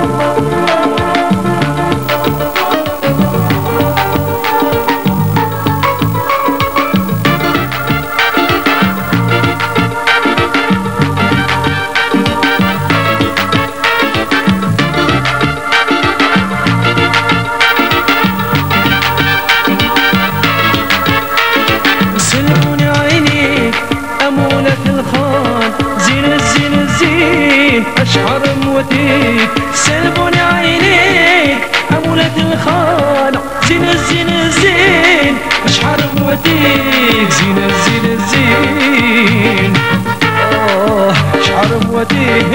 أشعر موتيك سلبوني عينيك أمولة الخانة زين الزين الزين أشعر موتيك زين الزين الزين أشعر موتيك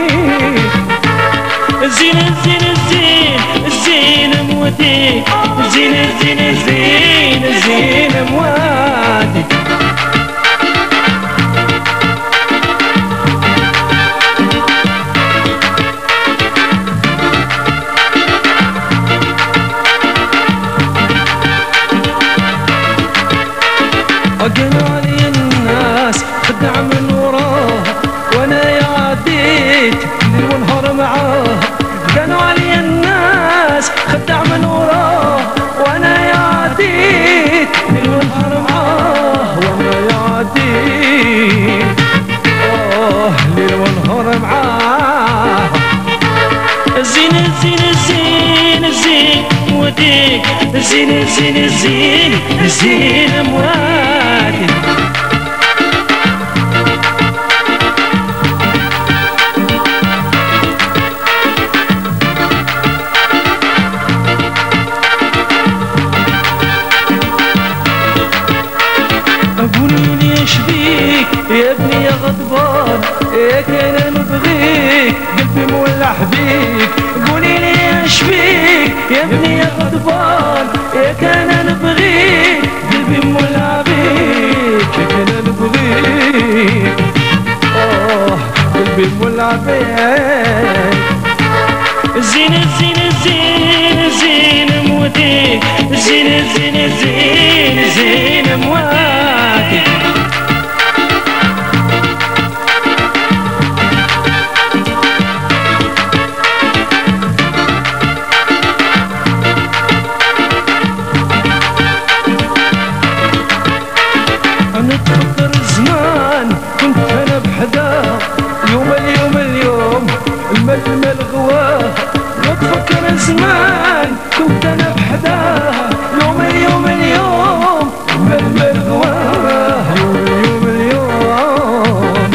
زين الزين الزين الزين موتيك زين الزين الزين الزين موتيك قالوا علي الناس خدع من وراه وانا يا عديت ليل ونهار معاه. قالوا علي الناس خدع من وراه وانا يا عديت ليل ونهار معاه وانا يا عديت ليل ونهار معاه. الزين الزين الزين الزين وديك الزين الزين الزين الزين مواتي. قولي لي ايش بيك يا ابني يا غضبان يا كان نبغيك قلبي مولع بيك. قولي لي ايش بيك يا ابني يا غضبان يا كان نبغيك قلبي مولع بيك يا كان نبغيك قلبي مولع بيك. الزين الزين الزين الزين موتيك الزين الزين الزين الزين موتيك. نتفكر الزمان كنت انا بحداه يوم اليوم اليوم الململ غواه. نتفكر الزمان كنت انا بحداه يوم اليوم اليوم الململ غواه يوم اليوم اليوم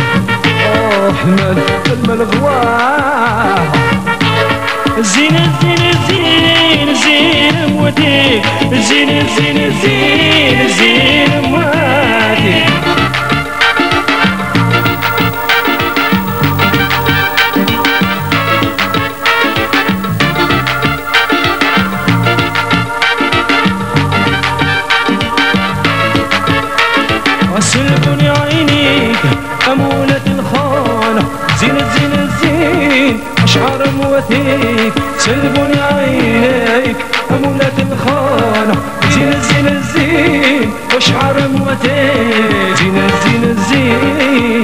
الململ غواه. الزين الزين الزين الزين موتيك الزين الزين الزين الزين موتيك. سلبوني عينيك أمولة الخانة زين الزين الزين أشعر موتيك. سلبوني عينيك أمولة الخانة زين الزين الزين أشعر موتيك زين الزين الزين